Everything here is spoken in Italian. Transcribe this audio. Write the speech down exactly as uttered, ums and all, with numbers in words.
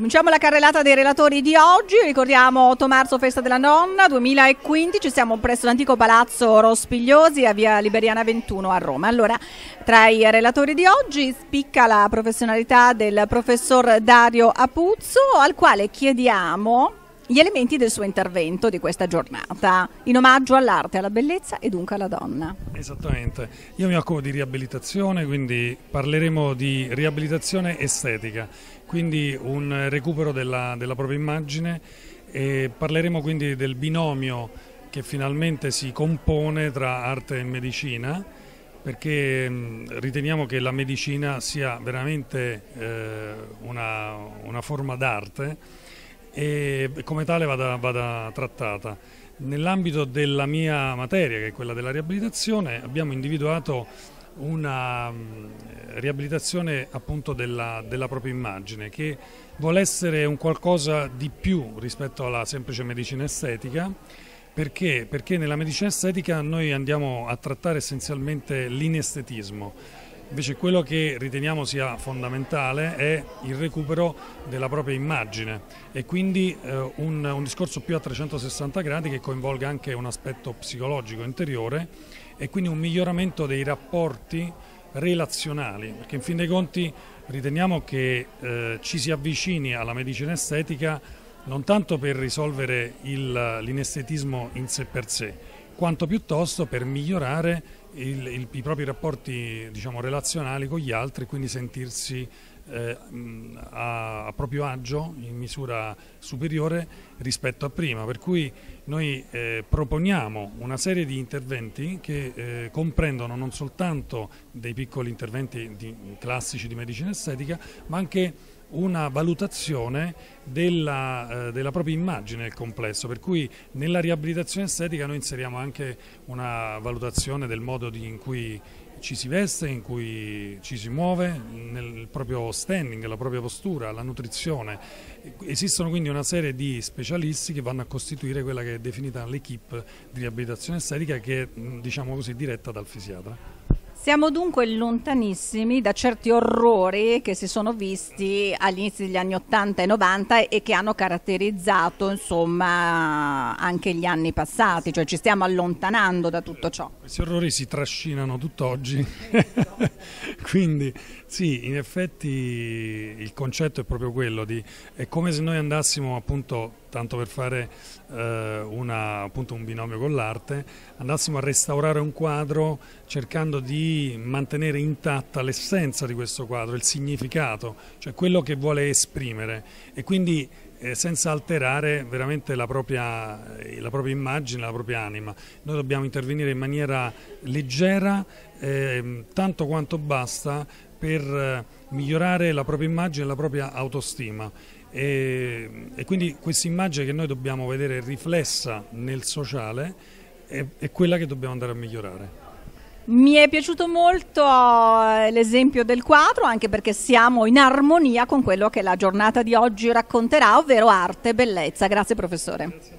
Cominciamo la carrellata dei relatori di oggi. Ricordiamo otto marzo, festa della nonna duemilaquindici. Siamo presso l'antico palazzo Rospigliosi a via Liberiana ventuno a Roma. Allora, tra i relatori di oggi spicca la professionalità del professor Dario Apuzzo, al quale chiediamo gli elementi del suo intervento di questa giornata, in omaggio all'arte, alla bellezza e dunque alla donna. Esattamente, io mi occupo di riabilitazione, quindi parleremo di riabilitazione estetica, quindi un recupero della, della propria immagine, e parleremo quindi del binomio che finalmente si compone tra arte e medicina, perché riteniamo che la medicina sia veramente eh, una, una forma d'arte e come tale vada, vada trattata. Nell'ambito della mia materia, che è quella della riabilitazione, abbiamo individuato una riabilitazione appunto della, della propria immagine, che vuole essere un qualcosa di più rispetto alla semplice medicina estetica. Perché? Perché nella medicina estetica noi andiamo a trattare essenzialmente l'inestetismo. Invece quello che riteniamo sia fondamentale è il recupero della propria immagine e quindi eh, un, un discorso più a trecentosessanta gradi che coinvolga anche un aspetto psicologico interiore e quindi un miglioramento dei rapporti relazionali, perché in fin dei conti riteniamo che eh, ci si avvicini alla medicina estetica non tanto per risolvere l'inestetismo in sé per sé, quanto piuttosto per migliorare il, il, i propri rapporti, diciamo, relazionali con gli altri, quindi sentirsi eh, a, a proprio agio in misura superiore rispetto a prima. Per cui noi eh, proponiamo una serie di interventi che eh, comprendono non soltanto dei piccoli interventi di, classici di medicina estetica, ma anche una valutazione della, eh, della propria immagine nel complesso, per cui nella riabilitazione estetica noi inseriamo anche una valutazione del modo di, in cui ci si veste, in cui ci si muove, nel proprio standing, la propria postura, la nutrizione. Esistono quindi una serie di specialisti che vanno a costituire quella che è definita l'equipe di riabilitazione estetica, che è, diciamo così, diretta dal fisiatra. Siamo dunque lontanissimi da certi orrori che si sono visti agli inizi degli anni ottanta e novanta e che hanno caratterizzato, insomma, anche gli anni passati, cioè ci stiamo allontanando da tutto ciò. Questi orrori si trascinano tutt'oggi, quindi sì, in effetti il concetto è proprio quello di, è come se noi andassimo appunto, tanto per fare eh, una, appunto un binomio con l'arte, andassimo a restaurare un quadro cercando di mantenere intatta l'essenza di questo quadro, il significato, cioè quello che vuole esprimere, e quindi eh, senza alterare veramente la propria, eh, la propria immagine, la propria anima. Noi dobbiamo intervenire in maniera leggera, eh, tanto quanto basta per eh, migliorare la propria immagine e la propria autostima. E, e quindi questa immagine che noi dobbiamo vedere riflessa nel sociale è, è quella che dobbiamo andare a migliorare. Mi è piaciuto molto l'esempio del quadro, anche perché siamo in armonia con quello che la giornata di oggi racconterà, ovvero arte e bellezza. Grazie professore. Grazie.